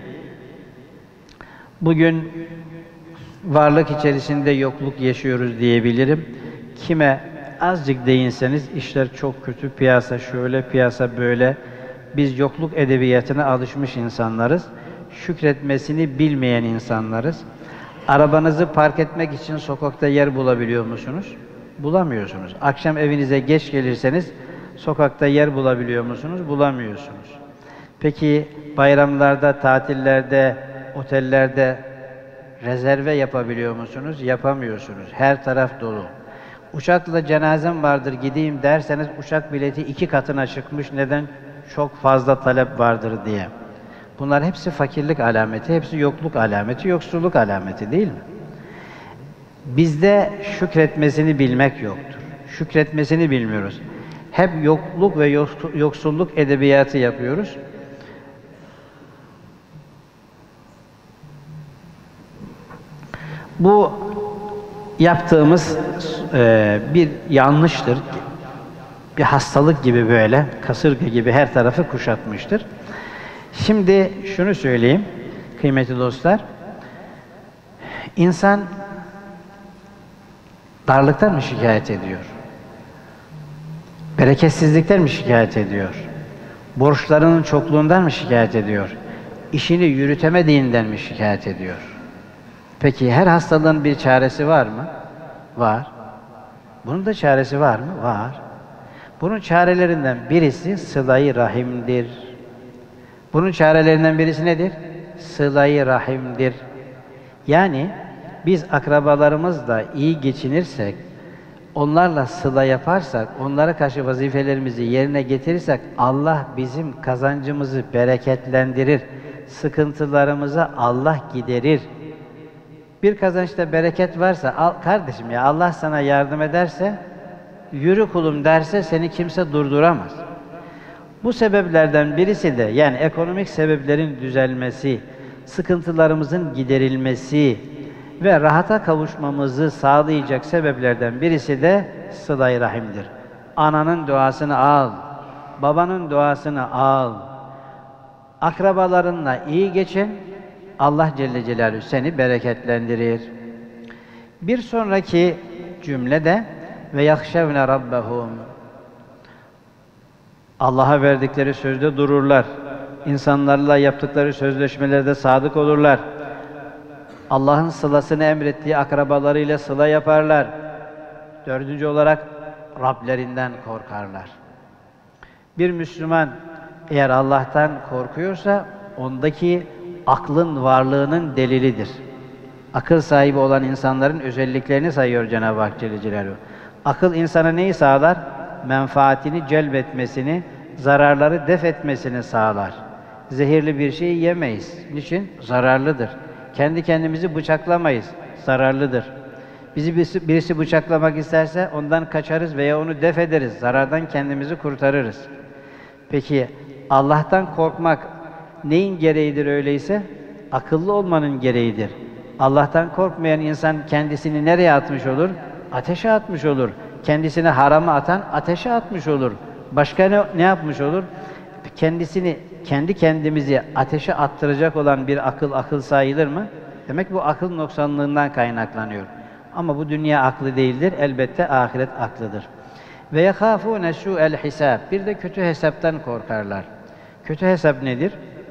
Bugün varlık içerisinde yokluk yaşıyoruz diyebilirim. Kime azıcık değinseniz işler çok kötü, piyasa şöyle, piyasa böyle. Biz yokluk edebiyatına alışmış insanlarız. Şükretmesini bilmeyen insanlarız. Arabanızı park etmek için sokakta yer bulabiliyor musunuz? Bulamıyorsunuz. Akşam evinize geç gelirseniz sokakta yer bulabiliyor musunuz? Bulamıyorsunuz. Peki bayramlarda, tatillerde, otellerde rezerve yapabiliyor musunuz? Yapamıyorsunuz. Her taraf dolu. Uçakla cenazem vardır gideyim derseniz uçak bileti iki katına çıkmış. Neden? Çok fazla talep vardır diye. Bunlar hepsi fakirlik alameti, hepsi yokluk alameti, yoksulluk alameti değil mi? Bizde şükretmesini bilmek yoktur. Şükretmesini bilmiyoruz. Hep yokluk ve yoksulluk edebiyatı yapıyoruz. Bu yaptığımız e, bir yanlıştır. Bir hastalık gibi böyle, kasırga gibi her tarafı kuşatmıştır. Şimdi şunu söyleyeyim kıymetli dostlar. İnsan darlıktan mı şikayet ediyor? Bereketsizlikten mi şikayet ediyor? Borçlarının çokluğundan mı şikayet ediyor? İşini yürütemediğinden mi şikayet ediyor? Peki her hastalığın bir çaresi var mı? Var. Bunun da çaresi var mı? Var. Bunun çarelerinden birisi sıla-i rahimdir. Bunun çarelerinden birisi nedir? Sıla-i rahimdir. Yani biz akrabalarımızla iyi geçinirsek, onlarla sıla yaparsak, onlara karşı vazifelerimizi yerine getirirsek, Allah bizim kazancımızı bereketlendirir. Sıkıntılarımızı Allah giderir. Bir kazançta bereket varsa, al, kardeşim ya Allah sana yardım ederse, yürü kulum derse seni kimse durduramaz. Bu sebeplerden birisi de yani ekonomik sebeplerin düzelmesi, sıkıntılarımızın giderilmesi ve rahata kavuşmamızı sağlayacak sebeplerden birisi de sıla-i rahimdir. Ananın duasını al, babanın duasını al, akrabalarınla iyi geçin, Allah Celle Celaluhu seni bereketlendirir. Bir sonraki cümlede ve yahşevne rabbehum. Allah'a verdikleri sözde dururlar. İnsanlarla yaptıkları sözleşmelerde sadık olurlar. Allah'ın sılasını emrettiği akrabalarıyla sıla yaparlar. Dördüncü olarak Rablerinden korkarlar. Bir Müslüman eğer Allah'tan korkuyorsa ondaki aklın varlığının delilidir. Akıl sahibi olan insanların özelliklerini sayıyor Cenab-ı Hak Celle Celaluhu. Akıl insana neyi sağlar? Menfaatini celbetmesini, zararları def etmesini sağlar. Zehirli bir şey yemeyiz. Niçin? Zararlıdır. Kendi kendimizi bıçaklamayız. Zararlıdır. Bizi birisi, birisi bıçaklamak isterse ondan kaçarız veya onu def ederiz. Zarardan kendimizi kurtarırız. Peki Allah'tan korkmak neyin gereğidir öyleyse? Akıllı olmanın gereğidir. Allah'tan korkmayan insan kendisini nereye atmış olur? Ateşe atmış olur. Kendisini harama atan ateşe atmış olur. Başka ne, ne yapmış olur? Kendisini, kendi kendimizi ateşe attıracak olan bir akıl, akıl sayılır mı? Demek bu akıl noksanlığından kaynaklanıyor. Ama bu dünya aklı değildir, elbette ahiret aklıdır. Ve yekâfûne sû'el hisâb. Bir de kötü hesaptan korkarlar. Kötü hesap nedir?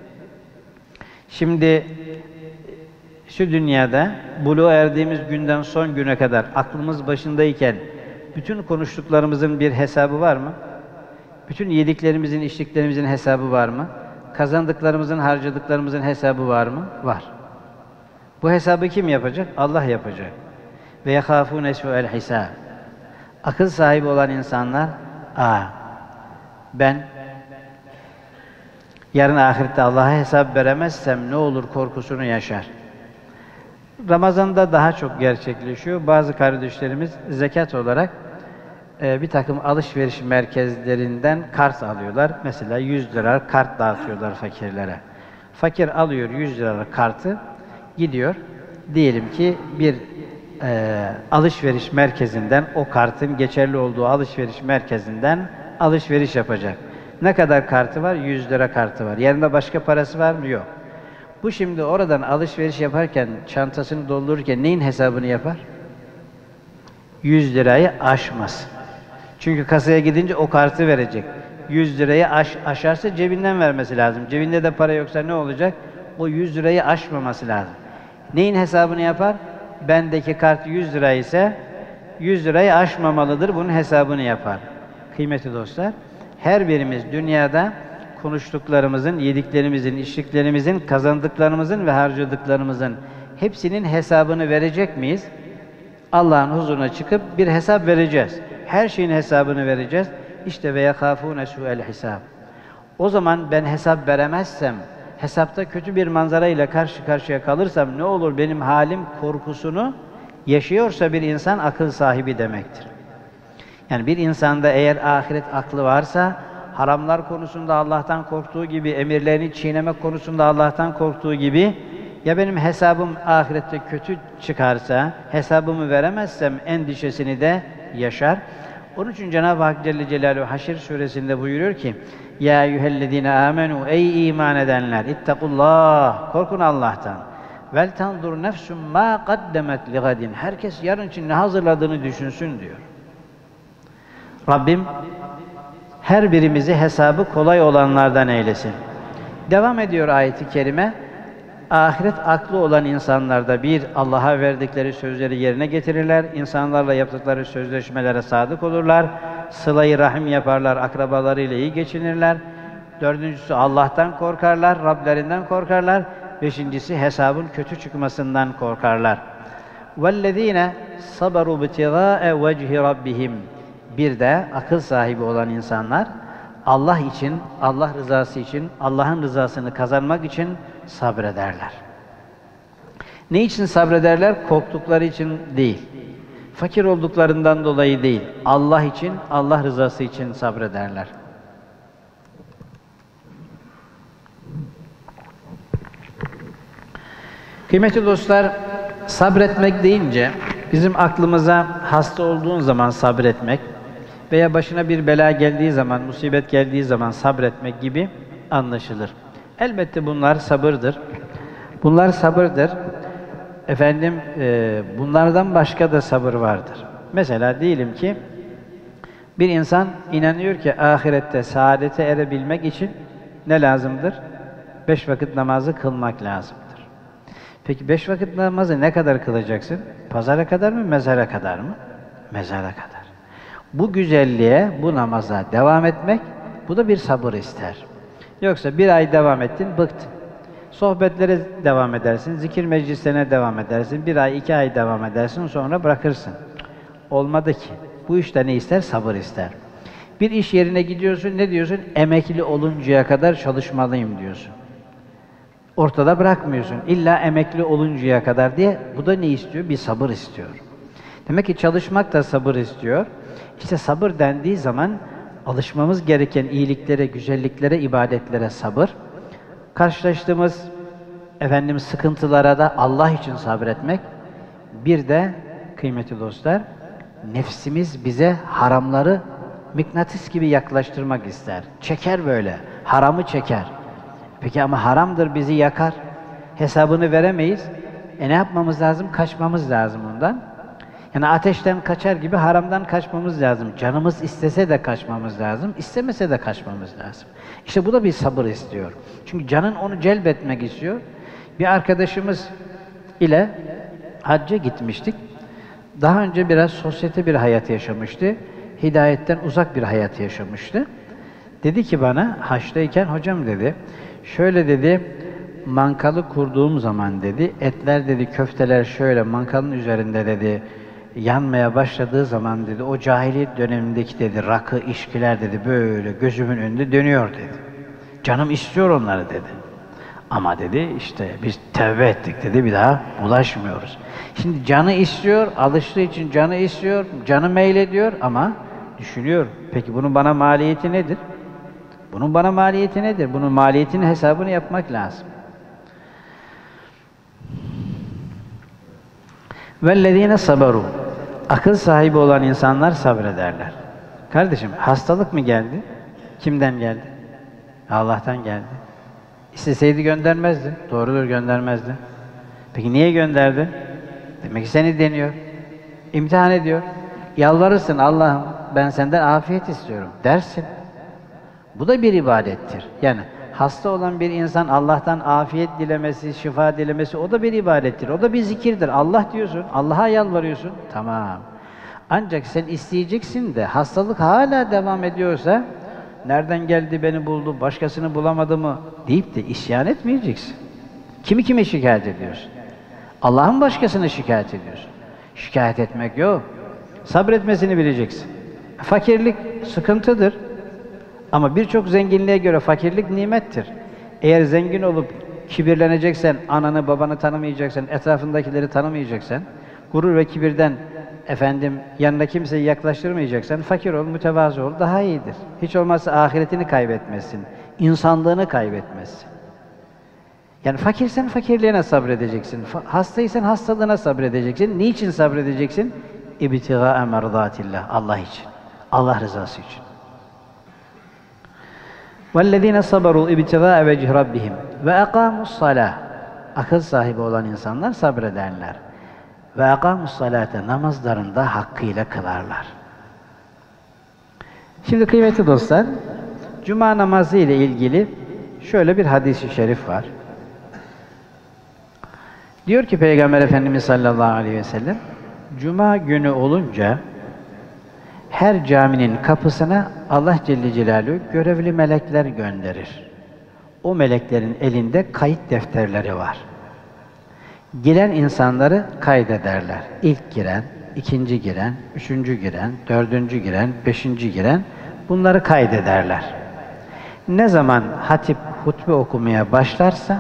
Şimdi şu dünyada buluğa erdiğimiz günden son güne kadar aklımız başındayken bütün konuştuklarımızın bir hesabı var mı? Bütün yediklerimizin, içtiklerimizin hesabı var mı? Kazandıklarımızın, harcadıklarımızın hesabı var mı? Var. Bu hesabı kim yapacak? Allah yapacak. Ve yekâfûne sû'el hisâb. Akıl sahibi olan insanlar, aa ben yarın ahirette Allah'a hesap veremezsem ne olur korkusunu yaşar. Ramazan'da daha çok gerçekleşiyor. Bazı kardeşlerimiz zekat olarak e, bir takım alışveriş merkezlerinden kart alıyorlar. Mesela yüz lira kart dağıtıyorlar fakirlere. Fakir alıyor yüz liralık kartı, gidiyor. Diyelim ki bir e, alışveriş merkezinden, o kartın geçerli olduğu alışveriş merkezinden alışveriş yapacak. Ne kadar kartı var? yüz lira kartı var. Yanında başka parası var mı? Yok. Bu şimdi oradan alışveriş yaparken, çantasını doldururken neyin hesabını yapar? yüz lirayı aşmaz. Çünkü kasaya gidince o kartı verecek. yüz lirayı aş, aşarsa cebinden vermesi lazım. Cebinde de para yoksa ne olacak? O yüz lirayı aşmaması lazım. Neyin hesabını yapar? Bendeki kart yüz lira ise yüz lirayı aşmamalıdır. Bunun hesabını yapar. Kıymetli dostlar, her birimiz dünyada konuştuklarımızın, yediklerimizin, içtiklerimizin, kazandıklarımızın ve harcadıklarımızın hepsinin hesabını verecek miyiz? Allah'ın huzuruna çıkıp bir hesap vereceğiz. Her şeyin hesabını vereceğiz. İşte ve yekâfûne sû'el hisâb. O zaman ben hesap veremezsem, hesapta kötü bir manzara ile karşı karşıya kalırsam ne olur benim halim korkusunu yaşıyorsa bir insan akıl sahibi demektir. Yani bir insanda eğer ahiret aklı varsa, haramlar konusunda Allah'tan korktuğu gibi, emirlerini çiğnemek konusunda Allah'tan korktuğu gibi, ya benim hesabım ahirette kötü çıkarsa, hesabımı veremezsem endişesini de yaşar. Onun için Cenab-ı Hak Celle Celaluhu Haşr suresinde buyuruyor ki: Ya eyyühellezine amenu, ey iman edenler, ittakullah, korkun Allah'tan. Vel tanzur nefsum ma kaddemet ligadin. Herkes yarın için ne hazırladığını düşünsün diyor. Rabbim her birimizi hesabı kolay olanlardan eylesin. Devam ediyor ayet-i kerime. Ahiret aklı olan insanlarda bir, Allah'a verdikleri sözleri yerine getirirler, insanlarla yaptıkları sözleşmelere sadık olurlar, sıla-i rahim yaparlar, akrabalarıyla iyi geçinirler. Dördüncüsü Allah'tan korkarlar, Rablerinden korkarlar. Beşincisi hesabın kötü çıkmasından korkarlar. وَالَّذ۪ينَ صَبَرُوا بِتِغَاءَ وَجْهِ رَبِّهِمْ. Bir de akıl sahibi olan insanlar, Allah için, Allah rızası için, Allah'ın rızasını kazanmak için sabrederler. Ne için sabrederler? Korktukları için değil. Fakir olduklarından dolayı değil. Allah için, Allah rızası için sabrederler. Kıymetli dostlar, sabretmek deyince bizim aklımıza hasta olduğun zaman sabretmek veya başına bir bela geldiği zaman, musibet geldiği zaman sabretmek gibi anlaşılır. Elbette bunlar sabırdır. Bunlar sabırdır. Efendim, e, bunlardan başka da sabır vardır. Mesela diyelim ki bir insan inanıyor ki ahirette saadete erebilmek için ne lazımdır? Beş vakit namazı kılmak lazımdır. Peki beş vakit namazı ne kadar kılacaksın? Pazara kadar mı, mezara kadar mı? Mezara kadar. Bu güzelliğe, bu namaza devam etmek, bu da bir sabır ister. Yoksa bir ay devam ettin, bıktın. Sohbetlere devam edersin, zikir meclislerine devam edersin, bir ay, iki ay devam edersin, sonra bırakırsın. Olmadı ki. Bu işte ne ister? Sabır ister. Bir iş yerine gidiyorsun, ne diyorsun? Emekli oluncaya kadar çalışmalıyım diyorsun. Ortada bırakmıyorsun. İlla emekli oluncaya kadar diye. Bu da ne istiyor? Bir sabır istiyor. Demek ki çalışmak da sabır istiyor. İşte sabır dendiği zaman alışmamız gereken iyiliklere, güzelliklere, ibadetlere sabır. Karşılaştığımız efendim sıkıntılara da Allah için sabretmek. Bir de kıymetli dostlar, nefsimiz bize haramları mıknatıs gibi yaklaştırmak ister. Çeker böyle. Haramı çeker. Peki ama haramdır, bizi yakar. Hesabını veremeyiz. E ne yapmamız lazım? Kaçmamız lazım ondan. Yani ateşten kaçar gibi haramdan kaçmamız lazım. Canımız istese de kaçmamız lazım, istemese de kaçmamız lazım. İşte bu da bir sabır istiyor. Çünkü canın onu celbetmek istiyor. Bir arkadaşımız ile hacca gitmiştik. Daha önce biraz sosyete bir hayat yaşamıştı. Hidayetten uzak bir hayat yaşamıştı. Dedi ki bana, haçtayken, hocam dedi, şöyle dedi, mankalı kurduğum zaman dedi, etler dedi, köfteler şöyle mankalın üzerinde dedi, yanmaya başladığı zaman dedi, o cahiliyet dönemindeki dedi, rakı, içkiler dedi, böyle gözümün önünde dönüyor dedi. Canım istiyor onları dedi. Ama dedi, işte biz tevbe ettik dedi, bir daha bulaşmıyoruz. Şimdi canı istiyor, alıştığı için canı istiyor, canı meylediyor ama düşünüyor. Peki bunun bana maliyeti nedir? Bunun bana maliyeti nedir? Bunun maliyetinin hesabını yapmak lazım. وَالَّذ۪ينَ صَبَرُوا. Akıl sahibi olan insanlar sabrederler. Kardeşim, hastalık mı geldi? Kimden geldi? Allah'tan geldi. İsteseydi göndermezdi. Doğrudur, göndermezdi. Peki niye gönderdi? Demek ki seni deniyor. İmtihan ediyor. Yalvarırsın, Allah'ım ben senden afiyet istiyorum dersin. Bu da bir ibadettir. Yani hasta olan bir insan Allah'tan afiyet dilemesi, şifa dilemesi, o da bir ibadettir. O da bir zikirdir. Allah diyorsun, Allah'a yalvarıyorsun. Tamam. Ancak sen isteyeceksin de hastalık hala devam ediyorsa, nereden geldi beni buldu, başkasını bulamadı mı deyip de isyan etmeyeceksin. Kimi kime şikayet ediyorsun? Allah'ın başkasını şikayet ediyorsun. Şikayet etmek yok. Sabretmesini bileceksin. Fakirlik sıkıntıdır. Ama birçok zenginliğe göre fakirlik nimettir. Eğer zengin olup kibirleneceksen, ananı babanı tanımayacaksan, etrafındakileri tanımayacaksan, gurur ve kibirden efendim yanına kimseyi yaklaştırmayacaksan fakir ol, mütevazı ol, daha iyidir. Hiç olmazsa ahiretini kaybetmezsin, insanlığını kaybetmezsin. Yani fakirsen fakirliğine sabredeceksin, hastaysan hastalığına sabredeceksin. Niçin sabredeceksin? İbtigâe merdâtillah, Allah için, Allah rızası için. وَالَّذ۪ينَ صَبَرُوا اِبْتِغَاءَ وَجْهِ رَبِّهِمْ وَاَقَامُوا الصَّلَاةِ Akıl sahibi olan insanlar sabrederler. Ve akamus salate, namazlarında hakkıyla kılarlar. Şimdi kıymetli dostlar, cuma namazı ile ilgili şöyle bir hadis-i şerif var. Diyor ki Peygamber Efendimiz sallallahu aleyhi ve sellem, cuma günü olunca her caminin kapısına Allah Celle Celaluhu görevli melekler gönderir. O meleklerin elinde kayıt defterleri var. Giren insanları kaydederler. İlk giren, ikinci giren, üçüncü giren, dördüncü giren, beşinci giren, bunları kaydederler. Ne zaman hatip hutbe okumaya başlarsa,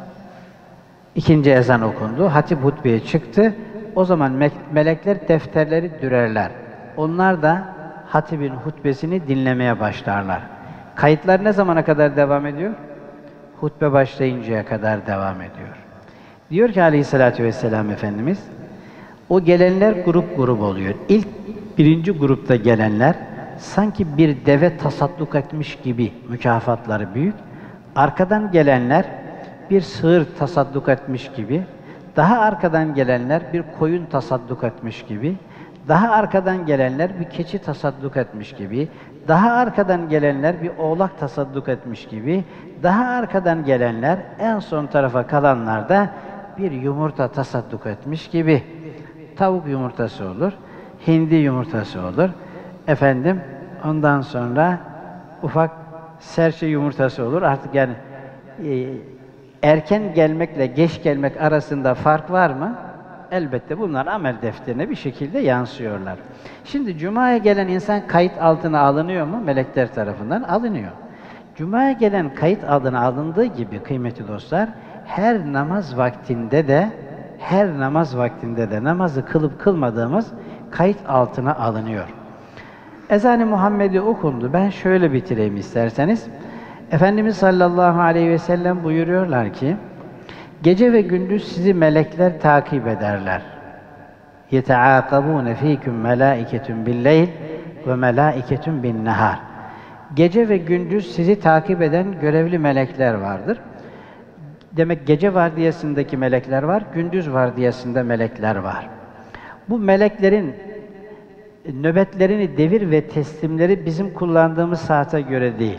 ikinci ezan okundu, hatip hutbeye çıktı, o zaman me melekler defterleri dürerler. Onlar da hatibin hutbesini dinlemeye başlarlar. Kayıtlar ne zamana kadar devam ediyor? Hutbe başlayıncaya kadar devam ediyor. Diyor ki aleyhissalatü vesselam Efendimiz, o gelenler grup grup oluyor. İlk birinci grupta gelenler sanki bir deve tasadduk etmiş gibi mükafatları büyük. Arkadan gelenler bir sığır tasadduk etmiş gibi, daha arkadan gelenler bir koyun tasadduk etmiş gibi, daha arkadan gelenler bir keçi tasadduk etmiş gibi, daha arkadan gelenler bir oğlak tasadduk etmiş gibi, daha arkadan gelenler en son tarafa kalanlar da bir yumurta tasadduk etmiş gibi. Tavuk yumurtası olur, hindi yumurtası olur. Efendim, ondan sonra ufak serçe yumurtası olur. Artık yani e, erken gelmekle geç gelmek arasında fark var mı? Elbette bunlar amel defterine bir şekilde yansıyorlar. Şimdi Cuma'ya gelen insan kayıt altına alınıyor mu? Melekler tarafından alınıyor. Cuma'ya gelen kayıt altına alındığı gibi kıymetli dostlar, her namaz vaktinde de her namaz vaktinde de namazı kılıp kılmadığımız kayıt altına alınıyor. Ezan-ı Muhammedi okundu. Ben şöyle bitireyim isterseniz. Efendimiz sallallahu aleyhi ve sellem buyuruyorlar ki, gece ve gündüz sizi melekler takip ederler. يَتَعَاقَبُونَ ف۪يكُمْ مَلَائِكَةٌ بِالْلَيْلِ وَمَلَائِكَةٌ بِالنَّهَارِ Gece ve gündüz sizi takip eden görevli melekler vardır. Demek gece vardiyasındaki melekler var, gündüz vardiyasında melekler var. Bu meleklerin nöbetlerini, devir ve teslimleri bizim kullandığımız saate göre değil.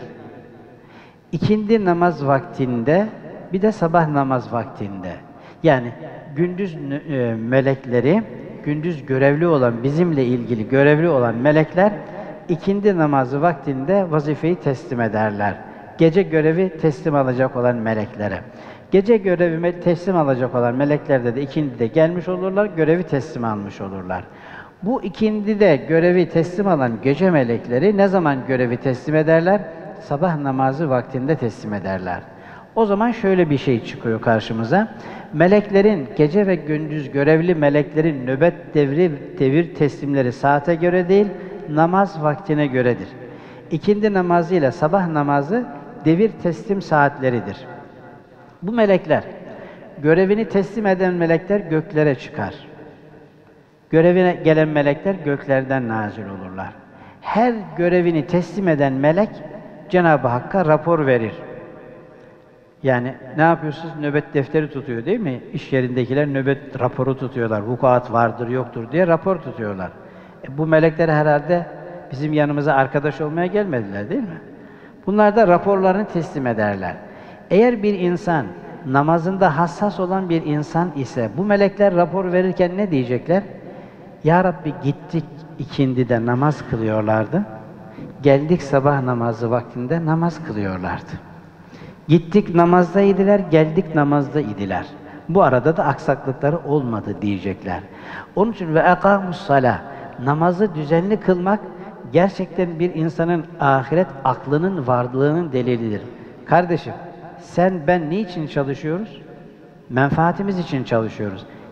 İkindi namaz vaktinde, bir de sabah namaz vaktinde. Yani gündüz e, melekleri, gündüz görevli olan, bizimle ilgili görevli olan melekler, ikindi namazı vaktinde vazifeyi teslim ederler. Gece görevi teslim alacak olan meleklere. Gece görevi teslim alacak olan meleklerde de ikindide gelmiş olurlar, görevi teslim almış olurlar. Bu ikindide görevi teslim alan gece melekleri ne zaman görevi teslim ederler? Sabah namazı vaktinde teslim ederler. O zaman şöyle bir şey çıkıyor karşımıza. Meleklerin, gece ve gündüz görevli meleklerin nöbet devri, devir teslimleri saate göre değil, namaz vaktine göredir. İkindi namazı ile sabah namazı devir teslim saatleridir. Bu melekler, görevini teslim eden melekler göklere çıkar. Görevine gelen melekler göklerden nazil olurlar. Her görevini teslim eden melek Cenab-ı Hakk'a rapor verir. Yani ne yapıyorsunuz? Nöbet defteri tutuyor değil mi? İş yerindekiler nöbet raporu tutuyorlar. Vukuat vardır, yoktur diye rapor tutuyorlar. E bu melekler herhalde bizim yanımıza arkadaş olmaya gelmediler değil mi? Bunlar da raporlarını teslim ederler. Eğer bir insan namazında hassas olan bir insan ise bu melekler rapor verirken ne diyecekler? Ya Rabbi gittik ikindide namaz kılıyorlardı. Geldik sabah namazı vaktinde namaz kılıyorlardı. Gittik namazda idiler, geldik namazda idiler. Bu arada da aksaklıkları olmadı diyecekler. Onun için ve ekamus salah, namazı düzenli kılmak gerçekten bir insanın ahiret aklının varlığının delilidir. Kardeşim, sen ben niçin çalışıyoruz? Menfaatimiz için çalışıyoruz.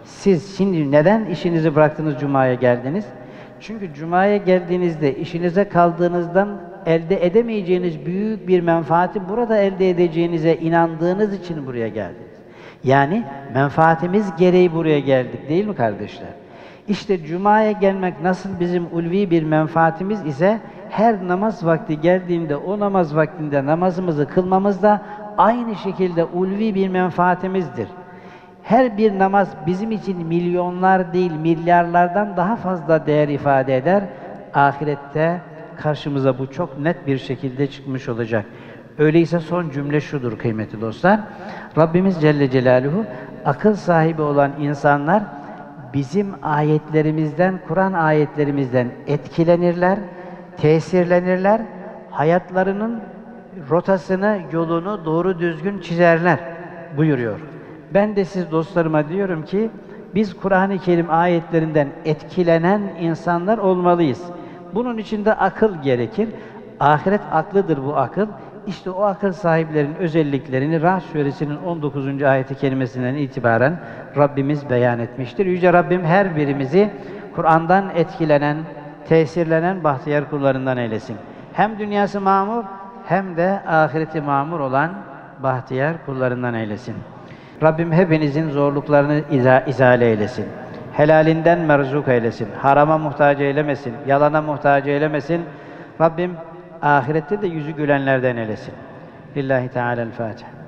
Siz şimdi neden işinizi bıraktınız, Cuma'ya geldiniz? Çünkü Cuma'ya geldiğinizde işinize kaldığınızdan elde edemeyeceğiniz büyük bir menfaati burada elde edeceğinize inandığınız için buraya geldiniz. Yani menfaatimiz gereği buraya geldik, değil mi kardeşler? İşte Cuma'ya gelmek nasıl bizim ulvi bir menfaatimiz ise her namaz vakti geldiğinde o namaz vaktinde namazımızı kılmamız da aynı şekilde ulvi bir menfaatimizdir. Her bir namaz bizim için milyonlar değil, milyarlardan daha fazla değer ifade eder. Ahirette karşımıza bu çok net bir şekilde çıkmış olacak. Öyleyse son cümle şudur kıymetli dostlar. Rabbimiz Celle Celaluhu, akıl sahibi olan insanlar bizim ayetlerimizden, Kur'an ayetlerimizden etkilenirler, tesirlenirler, hayatlarının rotasını, yolunu doğru düzgün çizerler buyuruyor. Ben de siz dostlarıma diyorum ki, biz Kur'an-ı Kerim ayetlerinden etkilenen insanlar olmalıyız. Bunun için de akıl gerekir. Ahiret aklıdır bu akıl. İşte o akıl sahiplerinin özelliklerini Ra'd Suresinin on dokuzuncu ayeti kerimesinden itibaren Rabbimiz beyan etmiştir. Yüce Rabbim her birimizi Kur'an'dan etkilenen, tesirlenen bahtiyar kullarından eylesin. Hem dünyası mamur hem de ahireti mamur olan bahtiyar kullarından eylesin. Rabbim hepinizin zorluklarını iza izale eylesin. Helalinden merzuk eylesin. Harama muhtaç eylemesin. Yalana muhtaç eylemesin. Rabbim ahirette de yüzü gülenlerden eylesin. Lillahi Teala'l-Fatiha.